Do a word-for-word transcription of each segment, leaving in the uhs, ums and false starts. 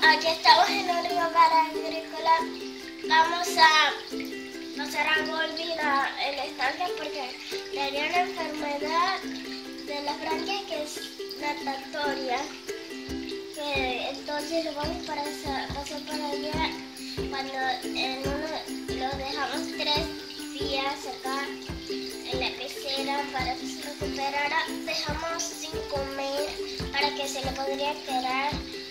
Aquí estamos en un lugar agrícola. Vamos a pasar a Goldie el estanque porque tenía una enfermedad de las branquias que es natatoria. Que entonces lo vamos para pasar para allá. Cuando en uno lo dejamos tres días acá en la pecera para que se recuperara, dejamos sin comer para que se le podría quedar.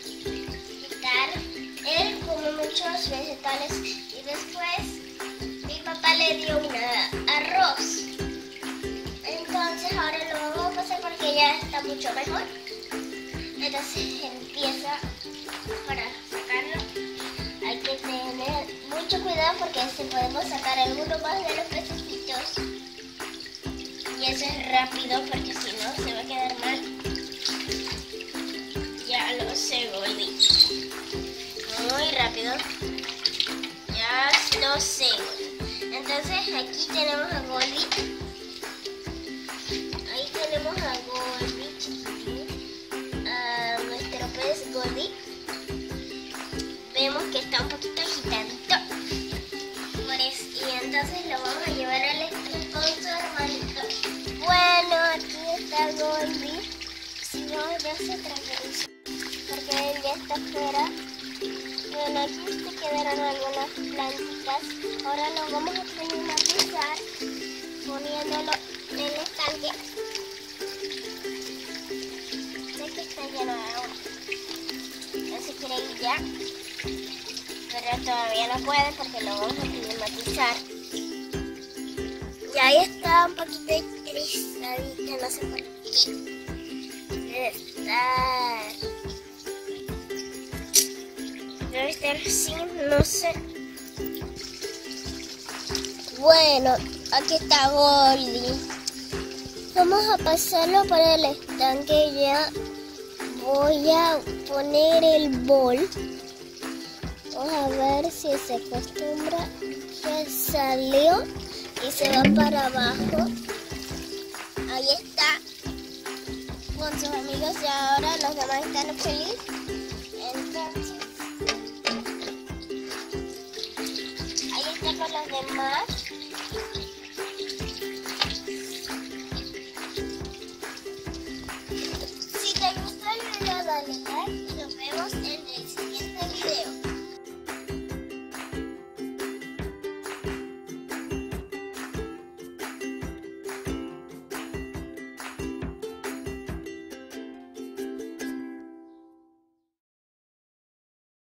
Él come muchos vegetales y después mi papá le dio un arroz. Entonces ahora lo vamos a pasar porque ya está mucho mejor. Entonces empieza para sacarlo. Hay que tener mucho cuidado porque si podemos sacar alguno más de los pececitos. Y eso es rápido porque si no se va a quedar mal. Ya lo sé, Goldie. Muy rápido. Ya lo sé. Entonces aquí tenemos a Goldie. Ahí tenemos a Goldie, a nuestro pez Goldie. Vemos que está un poquito agitadito. Por eso, y entonces lo vamos a llevar al estanque con su hermanito. Bueno, aquí está Goldie. Si no, ya se tranquiliza porque él ya está afuera. Bueno, aquí se quedaron algunas plantitas. Ahora lo vamos a climatizar poniéndolo en el estanque. Sé que está lleno de agua. No se quiere ir ya, pero todavía no puede porque lo vamos a climatizar. Y ahí está un poquito estresadita, no sé por qué. Debe estar... Debe estar así, no sé. Bueno, aquí está Goldie. Vamos a pasarlo por el estanque ya. Voy a poner el bol. Vamos a ver si se acostumbra. Ya salió y se va para abajo. Ahí está. Con sus amigos y ahora los demás están felices. Entonces, con los demás. Si te gustó el video, dale like y nos vemos en el